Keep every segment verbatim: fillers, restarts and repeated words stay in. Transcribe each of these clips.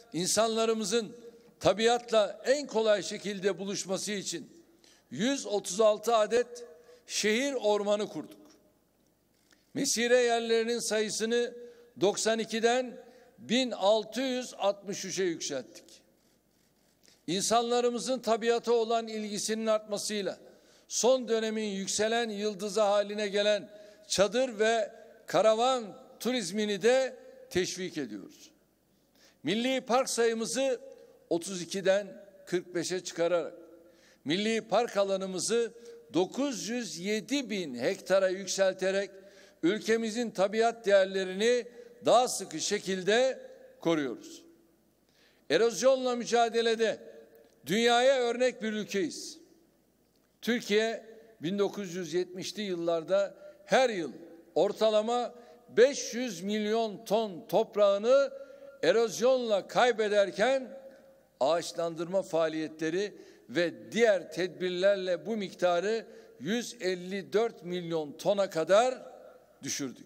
insanlarımızın tabiatla en kolay şekilde buluşması için yüz otuz altı adet şehir ormanı kurduk. Mesire yerlerinin sayısını doksan ikiden bin altı yüz altmış üçe yükselttik. İnsanlarımızın tabiata olan ilgisinin artmasıyla son dönemin yükselen yıldızı haline gelen çadır ve karavan turizmini de teşvik ediyoruz. Milli park sayımızı otuz ikiden kırk beşe çıkararak milli park alanımızı dokuz yüz yedi bin hektara yükselterek ülkemizin tabiat değerlerini daha sıkı şekilde koruyoruz. Erozyonla mücadelede dünyaya örnek bir ülkeyiz. Türkiye bin dokuz yüz yetmişli yıllarda her yıl ortalama beş yüz milyon ton toprağını erozyonla kaybederken ağaçlandırma faaliyetleri ve diğer tedbirlerle bu miktarı yüz elli dört milyon tona kadar düşürdük.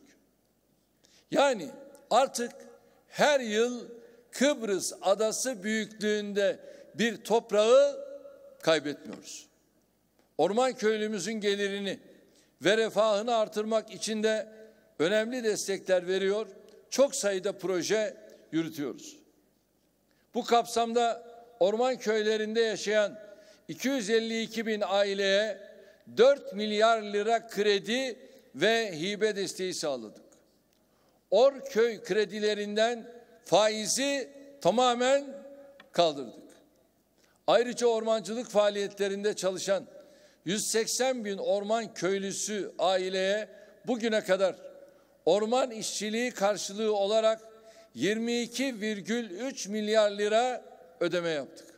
Yani artık her yıl Kıbrıs adası büyüklüğünde bir toprağı kaybetmiyoruz. Orman köylümüzün gelirini ve refahını artırmak için de önemli destekler veriyor, çok sayıda proje yürütüyoruz. Bu kapsamda orman köylerinde yaşayan iki yüz elli iki bin aileye dört milyar lira kredi ve hibe desteği sağladık. Orköy kredilerinden faizi tamamen kaldırdık. Ayrıca ormancılık faaliyetlerinde çalışan yüz seksen bin orman köylüsü aileye bugüne kadar orman işçiliği karşılığı olarak yirmi iki virgül üç milyar lira ödeme yaptık.